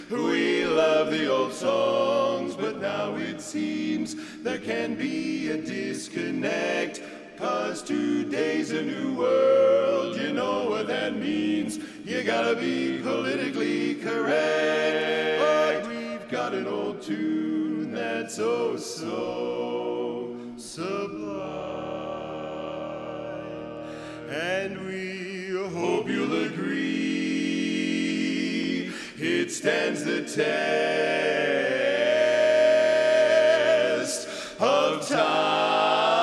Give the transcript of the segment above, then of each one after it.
We love the old songs, but now it seems there can be a disconnect. 'Cause today's a new world, you know what that means. You gotta be politically correct. But we've got an old tune that's oh so sublime. And we hope you'll agree it stands the test of time.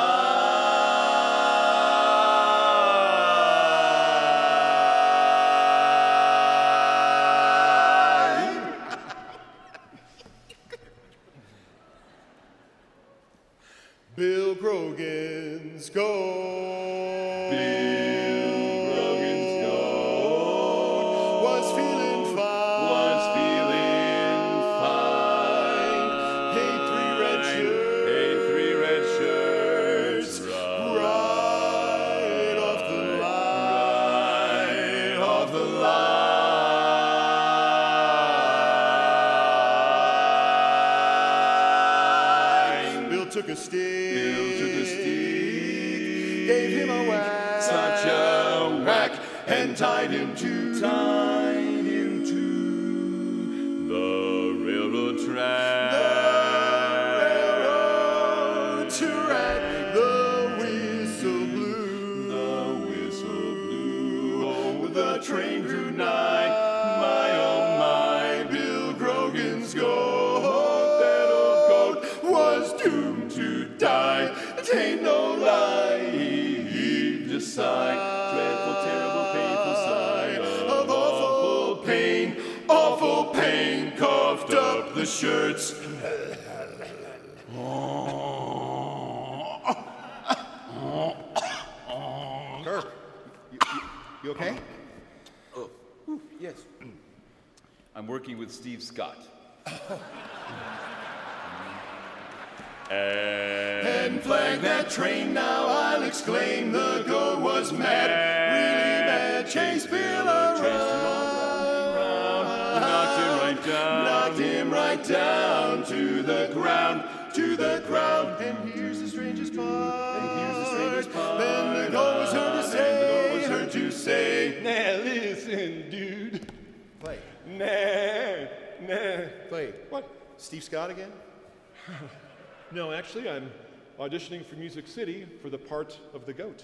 Bill Grogan's Gold. Bill Grogan's Gold was feeling fine. Was feeling fine. Hey, three red shirts. Hey, three red shirts. Right off the line. Right off the line. Bill took a stick. Gave him a whack, such a whack, and tied him to the railroad track. The railroad track. The whistle blew. The whistle blew. Oh, the train drew nigh. My oh my, Bill Grogan's goat. That old goat was doomed to die. It ain't no lie. A sigh, dreadful, terrible, painful sigh of awful pain, coughed up the shirts. Kirk, you okay? Oh, yes. I'm working with Steve Scott. And flag that train now, I'll exclaim. The goat was mad, really mad. Chase Bill around, knocked him right down to the ground, And here's the strangest part, Then the goat was heard to say, Now listen, dude. Play. Nah. Play. What? Steve Scott again? No, actually, I'm auditioning for Music City for the part of the goat.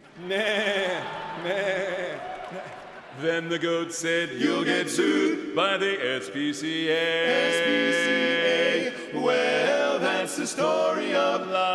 Then the goat said, you'll get sued by the SPCA. SPCA, well, that's the story of life.